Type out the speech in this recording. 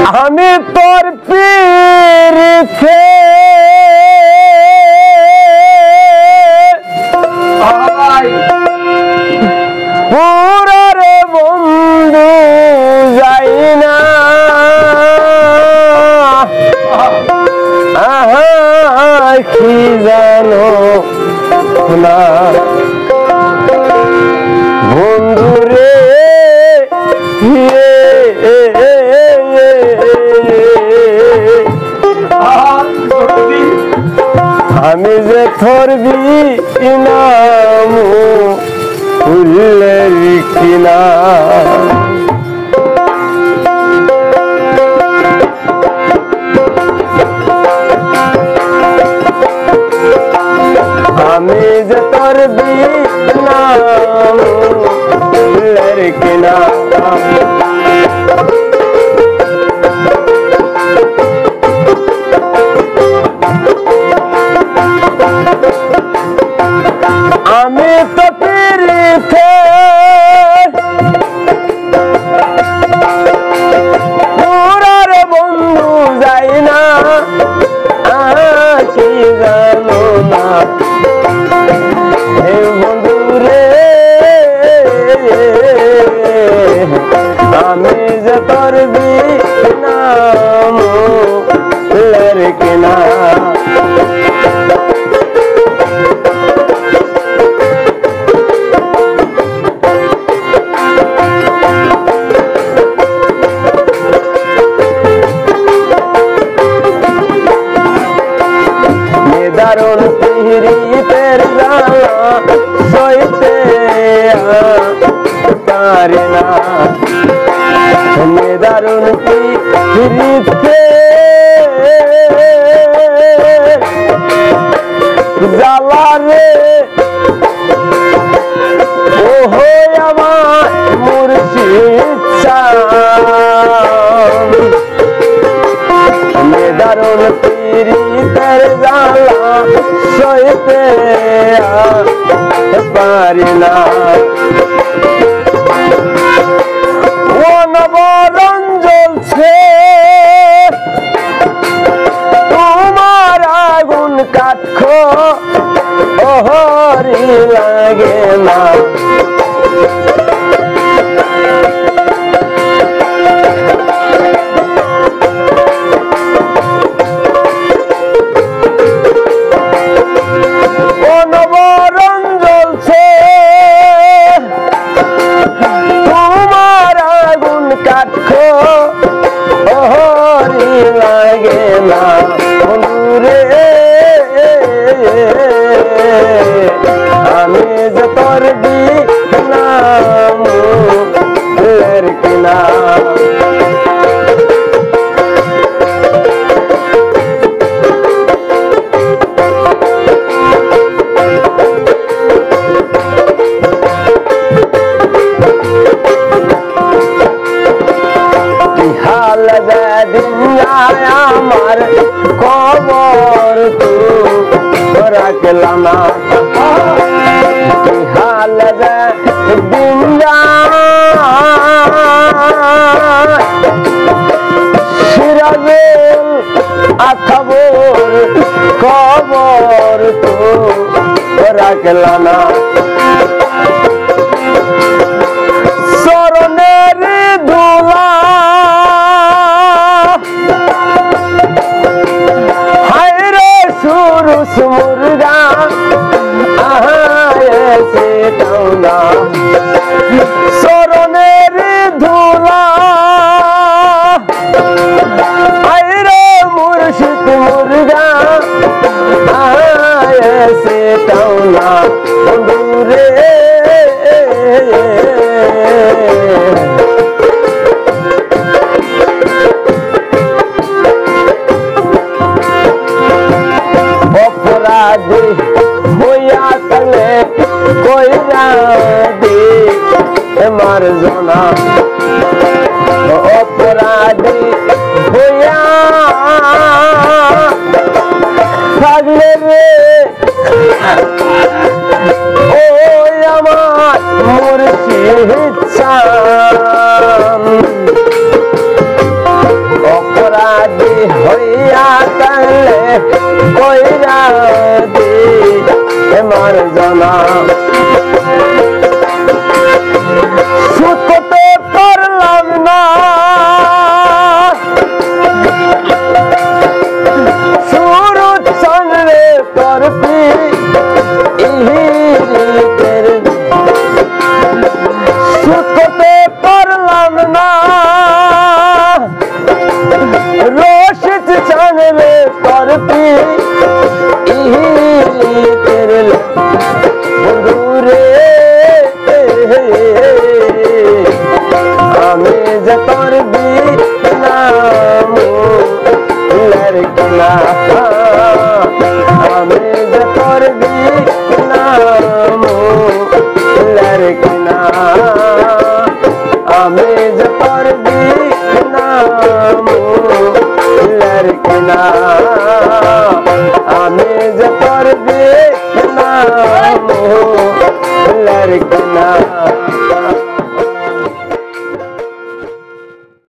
আমি তোর পীড়িতে পুরো রে বন্ধু যাই না কি জানো না বন্ধু রে আমি যে তোর বিনাম ফুলের কিনা আমি যে তোর বিনাম ফুলের কিনা আমি তো পীড়িতে পুরার বন্ধু যাই না কি জানো না হে বন্ধু রে আমি যে তোর বিনাম ফুলের কিনা দারুণ পীড়িতের জ্বালা সইতে পারে না দারুণ পীড়িতে জ্বালা রে ও হয়ে আমার মুর্শিদ দারুণ পীড়িতের জ্বালা সইতে পারি না ও নবরণ জ্বলছে তোমার আগুন কাঠখো ওহরি লাগে না লাগে না বন্ধুরে আমি যে তোর বিনাম ফুলের কিনা হাল যেদিন আমার খবর তু রাখলা না হাল যেদিন সিরাজুল আথাবর খবর তু রাখলা না চরণের ধুলা সুরুষ মুর্গা সেটাও না চরণের ধুলা আইরে মুর্শিদ মুর্গা সেটাও না বন্ধুরে অপরাধী হইয়া থাকলে কইরা দে আমার জনা অপরাধী হইয়া থাকলে রে ও আমার মুর্শিদ शादी होया तले कोयरा दी मर जाना सुख तो करलाम ना सूरज चंद्रे करपी सुख तो करलाम ना रोशित चंद्रे करपी तेरे बंधुरे हमें जतर भी नाम लड़कना हमें जतर भी नाम लड़कना हमें जतर भी नाम लड़कना हमें जतर भी नाम